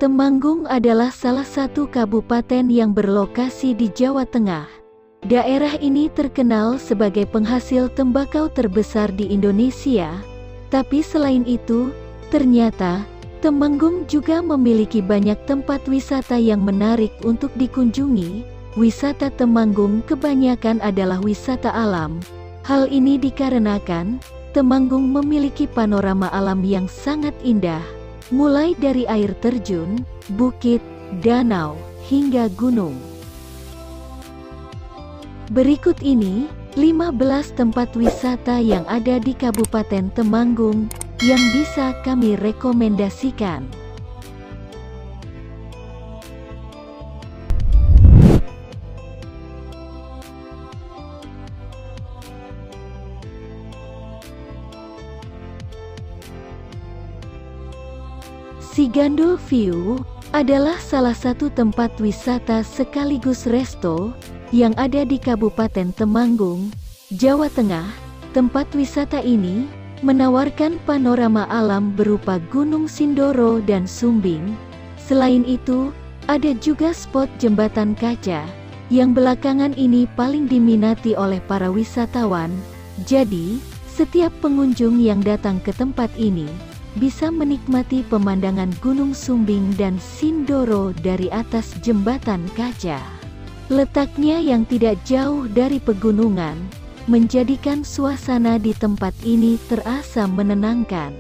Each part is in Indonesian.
Temanggung adalah salah satu kabupaten yang berlokasi di Jawa Tengah. Daerah ini terkenal sebagai penghasil tembakau terbesar di Indonesia. Tapi selain itu, ternyata Temanggung juga memiliki banyak tempat wisata yang menarik untuk dikunjungi. Wisata Temanggung kebanyakan adalah wisata alam. Hal ini dikarenakan Temanggung memiliki panorama alam yang sangat indah, mulai dari air terjun, bukit, danau, hingga gunung. Berikut ini 15 tempat wisata yang ada di Kabupaten Temanggung yang bisa kami rekomendasikan. Cigandul View adalah salah satu tempat wisata sekaligus resto yang ada di Kabupaten Temanggung, Jawa Tengah. Tempat wisata ini menawarkan panorama alam berupa Gunung Sindoro dan Sumbing. Selain itu, ada juga spot jembatan kaca yang belakangan ini paling diminati oleh para wisatawan. Jadi, setiap pengunjung yang datang ke tempat ini bisa menikmati pemandangan Gunung Sumbing dan Sindoro dari atas jembatan kaca. Letaknya yang tidak jauh dari pegunungan menjadikan suasana di tempat ini terasa menenangkan.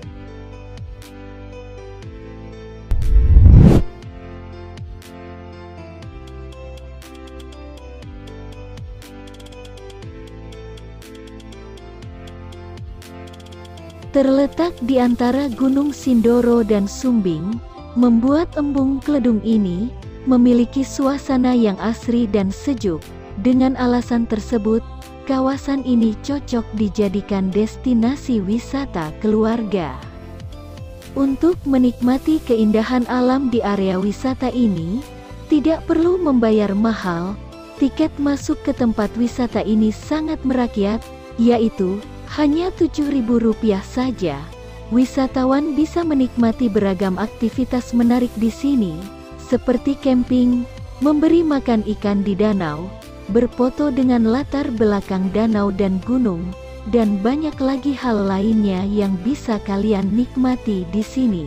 Terletak di antara Gunung Sindoro dan Sumbing, membuat embung Kledung ini memiliki suasana yang asri dan sejuk. Dengan alasan tersebut, kawasan ini cocok dijadikan destinasi wisata keluarga. Untuk menikmati keindahan alam di area wisata ini, tidak perlu membayar mahal. Tiket masuk ke tempat wisata ini sangat merakyat, yaitu hanya Rp7.000 saja. Wisatawan bisa menikmati beragam aktivitas menarik di sini, seperti camping, memberi makan ikan di danau, berfoto dengan latar belakang danau dan gunung, dan banyak lagi hal lainnya yang bisa kalian nikmati di sini.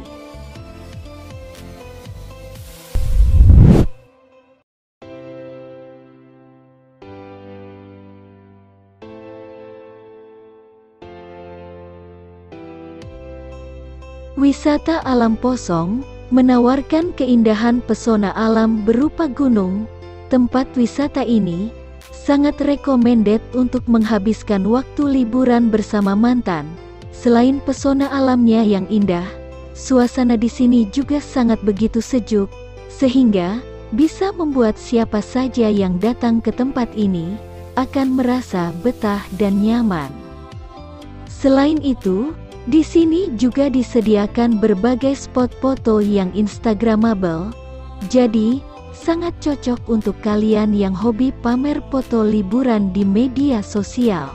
Wisata Alam Posong menawarkan keindahan pesona alam berupa gunung. Tempat wisata ini sangat recommended untuk menghabiskan waktu liburan bersama mantan. Selain pesona alamnya yang indah, suasana di sini juga sangat begitu sejuk, sehingga bisa membuat siapa saja yang datang ke tempat ini akan merasa betah dan nyaman. Selain itu, di sini juga disediakan berbagai spot foto yang instagramable, jadi sangat cocok untuk kalian yang hobi pamer foto liburan di media sosial.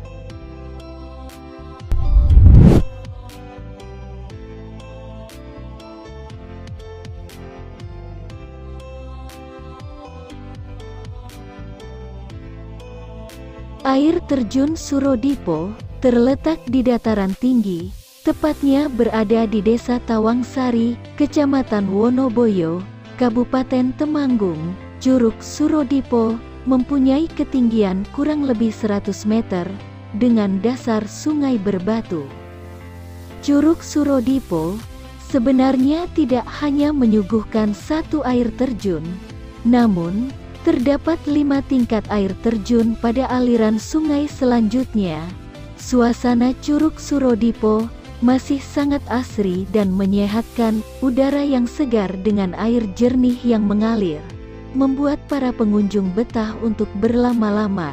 Air terjun Surodipo terletak di dataran tinggi, tepatnya berada di Desa Tawangsari, Kecamatan Wonoboyo, Kabupaten Temanggung. Curug Surodipo mempunyai ketinggian kurang lebih 100 meter dengan dasar sungai berbatu. Curug Surodipo sebenarnya tidak hanya menyuguhkan satu air terjun, namun terdapat 5 tingkat air terjun pada aliran sungai selanjutnya. Suasana Curug Surodipo masih sangat asri dan menyehatkan. Udara yang segar dengan air jernih yang mengalir membuat para pengunjung betah untuk berlama-lama.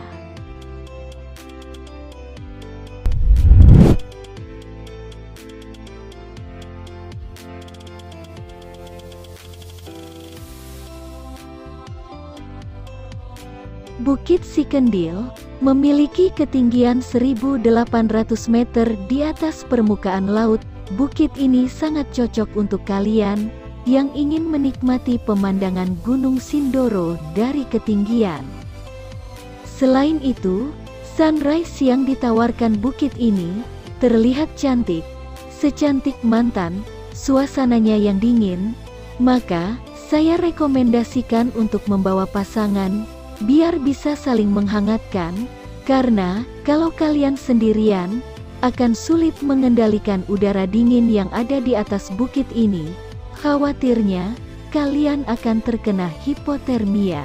Bukit Sikendil memiliki ketinggian 1.800 meter di atas permukaan laut. Bukit ini sangat cocok untuk kalian yang ingin menikmati pemandangan Gunung Sindoro dari ketinggian. Selain itu, sunrise yang ditawarkan bukit ini terlihat cantik, secantik mantan, suasananya yang dingin, maka saya rekomendasikan untuk membawa pasangan, biar bisa saling menghangatkan, karena kalau kalian sendirian, akan sulit mengendalikan udara dingin yang ada di atas bukit ini. Khawatirnya, kalian akan terkena hipotermia.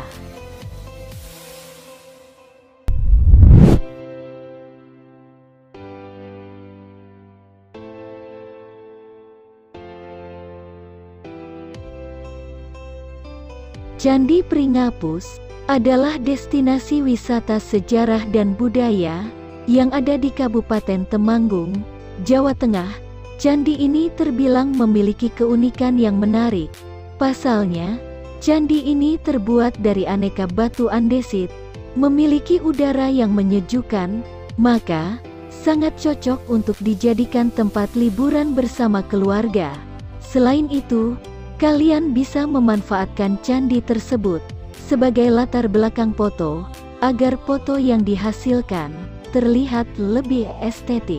Candi Pringapus adalah destinasi wisata sejarah dan budaya yang ada di Kabupaten Temanggung, Jawa Tengah. Candi ini terbilang memiliki keunikan yang menarik. Pasalnya, candi ini terbuat dari aneka batu andesit, memiliki udara yang menyejukkan, maka sangat cocok untuk dijadikan tempat liburan bersama keluarga. Selain itu, kalian bisa memanfaatkan candi tersebut sebagai latar belakang foto, agar foto yang dihasilkan terlihat lebih estetik.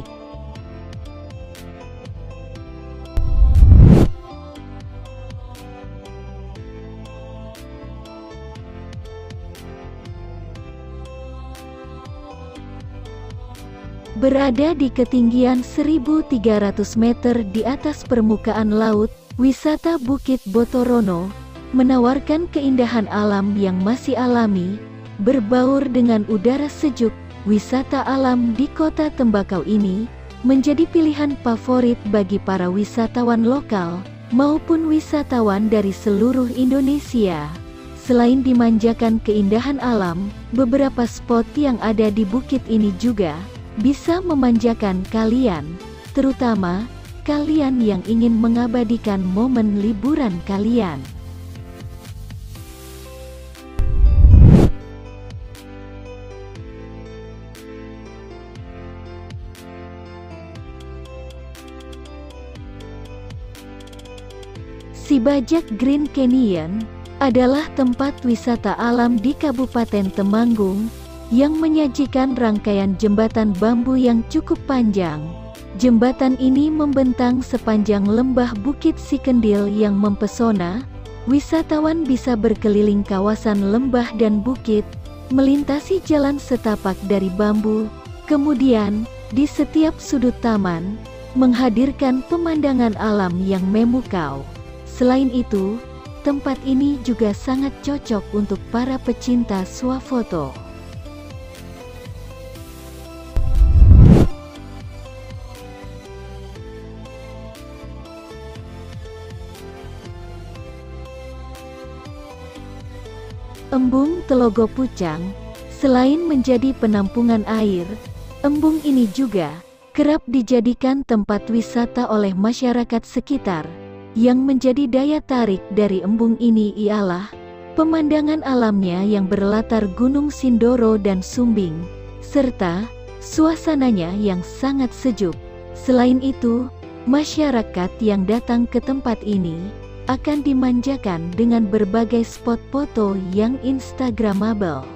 Berada di ketinggian 1.300 meter di atas permukaan laut, wisata Bukit Botorono menawarkan keindahan alam yang masih alami, berbaur dengan udara sejuk. Wisata alam di kota tembakau ini menjadi pilihan favorit bagi para wisatawan lokal maupun wisatawan dari seluruh Indonesia. Selain dimanjakan keindahan alam, beberapa spot yang ada di bukit ini juga bisa memanjakan kalian, terutama kalian yang ingin mengabadikan momen liburan kalian. Sibajak Green Canyon adalah tempat wisata alam di Kabupaten Temanggung yang menyajikan rangkaian jembatan bambu yang cukup panjang. Jembatan ini membentang sepanjang lembah Bukit Sikendil yang mempesona. Wisatawan bisa berkeliling kawasan lembah dan bukit, melintasi jalan setapak dari bambu. Kemudian, di setiap sudut taman, menghadirkan pemandangan alam yang memukau. Selain itu, tempat ini juga sangat cocok untuk para pecinta swafoto. Embung Telogo Pucang, selain menjadi penampungan air, embung ini juga kerap dijadikan tempat wisata oleh masyarakat sekitar. Yang menjadi daya tarik dari embung ini ialah pemandangan alamnya yang berlatar Gunung Sindoro dan Sumbing, serta suasananya yang sangat sejuk. Selain itu, masyarakat yang datang ke tempat ini akan dimanjakan dengan berbagai spot foto yang instagramable.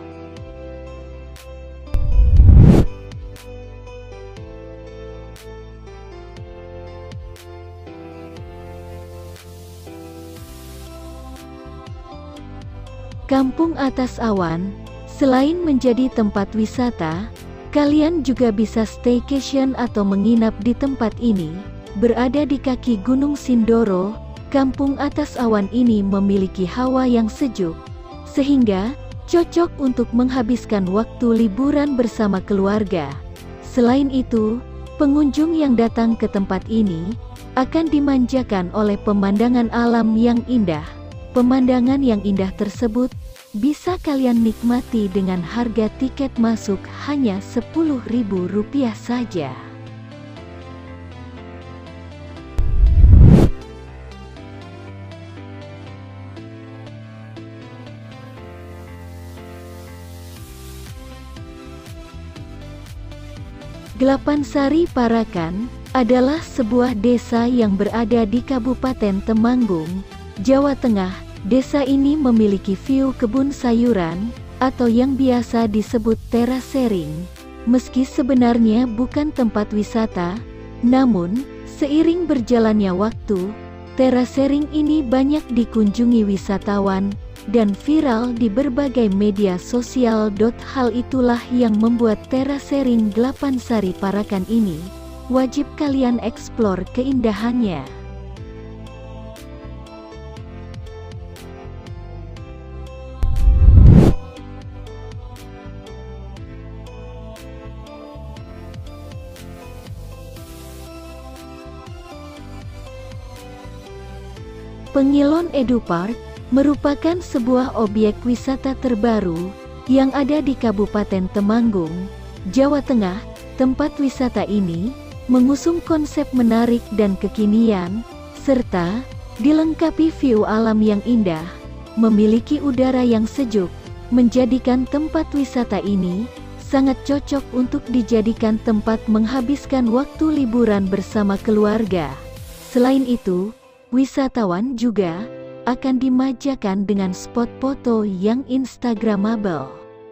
Kampung Atas Awan, selain menjadi tempat wisata, kalian juga bisa staycation atau menginap di tempat ini. Berada di kaki Gunung Sindoro, Kampung Atas Awan ini memiliki hawa yang sejuk, sehingga cocok untuk menghabiskan waktu liburan bersama keluarga. Selain itu, pengunjung yang datang ke tempat ini akan dimanjakan oleh pemandangan alam yang indah. Pemandangan yang indah tersebut bisa kalian nikmati dengan harga tiket masuk hanya Rp10.000 saja. Gelapansari Parakan adalah sebuah desa yang berada di Kabupaten Temanggung, Jawa Tengah. Desa ini memiliki view kebun sayuran, atau yang biasa disebut terasering. Meski sebenarnya bukan tempat wisata, namun, seiring berjalannya waktu, terasering ini banyak dikunjungi wisatawan, dan viral di berbagai media sosial. Hal itulah yang membuat terasering 8 Sari Parakan ini, wajib kalian eksplor keindahannya. Pengilon Edupark merupakan sebuah objek wisata terbaru yang ada di Kabupaten Temanggung, Jawa Tengah. Tempat wisata ini mengusung konsep menarik dan kekinian, serta dilengkapi view alam yang indah, memiliki udara yang sejuk, menjadikan tempat wisata ini sangat cocok untuk dijadikan tempat menghabiskan waktu liburan bersama keluarga. Selain itu, wisatawan juga akan dimanjakan dengan spot foto yang instagramable.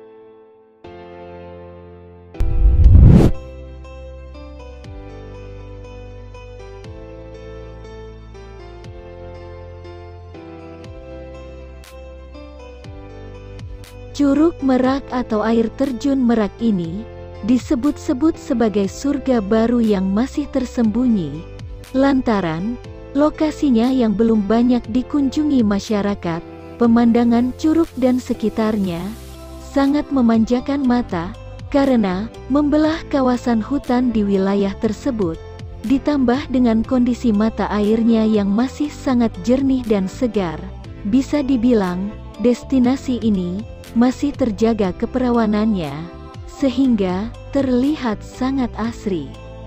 Curug Merak atau air terjun Merak ini disebut-sebut sebagai surga baru yang masih tersembunyi, lantaran lokasinya yang belum banyak dikunjungi masyarakat. Pemandangan curug dan sekitarnya sangat memanjakan mata karena membelah kawasan hutan di wilayah tersebut, ditambah dengan kondisi mata airnya yang masih sangat jernih dan segar. Bisa dibilang, destinasi ini masih terjaga keperawanannya, sehingga terlihat sangat asri.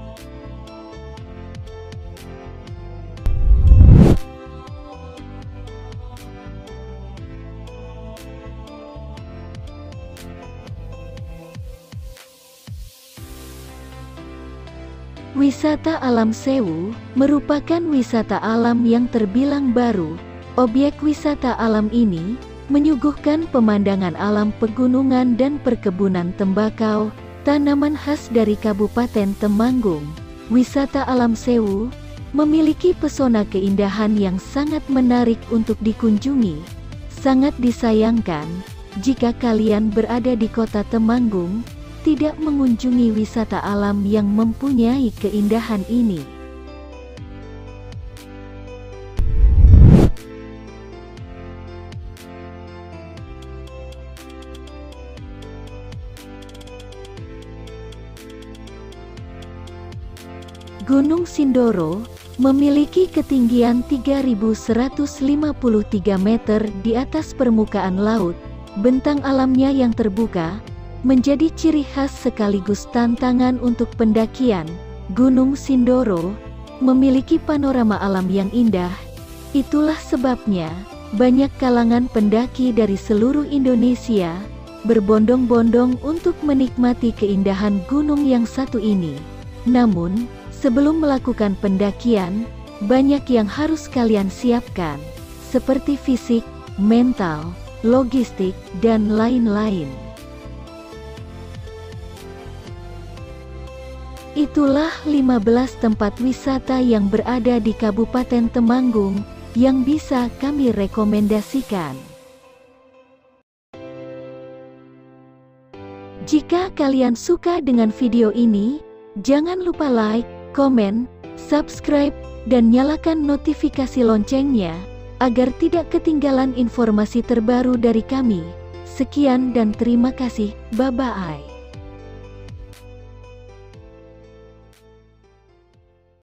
Wisata Alam Sewu merupakan wisata alam yang terbilang baru. Objek wisata alam ini menyuguhkan pemandangan alam pegunungan dan perkebunan tembakau, tanaman khas dari Kabupaten Temanggung. Wisata Alam Sewu memiliki pesona keindahan yang sangat menarik untuk dikunjungi. Sangat disayangkan jika kalian berada di kota Temanggung tidak mengunjungi wisata alam yang mempunyai keindahan ini. Gunung Sindoro memiliki ketinggian 3.153 meter di atas permukaan laut. Bentang alamnya yang terbuka menjadi ciri khas sekaligus tantangan untuk pendakian. Gunung Sindoro memiliki panorama alam yang indah. Itulah sebabnya banyak kalangan pendaki dari seluruh Indonesia berbondong-bondong untuk menikmati keindahan gunung yang satu ini. Namun, sebelum melakukan pendakian, banyak yang harus kalian siapkan, seperti fisik, mental, logistik, dan lain-lain. Itulah 15 tempat wisata yang berada di Kabupaten Temanggung yang bisa kami rekomendasikan. Jika kalian suka dengan video ini, jangan lupa like, komen, subscribe, dan nyalakan notifikasi loncengnya, agar tidak ketinggalan informasi terbaru dari kami. Sekian dan terima kasih, bye-bye.